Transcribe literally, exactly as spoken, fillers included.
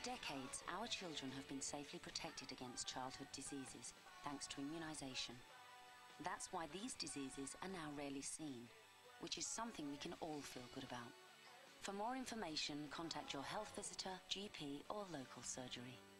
decades, our children have been safely protected against childhood diseases thanks to immunisation. That's why these diseases are now rarely seen, which is something we can all feel good about. For more information, contact your health visitor, G P or local surgery.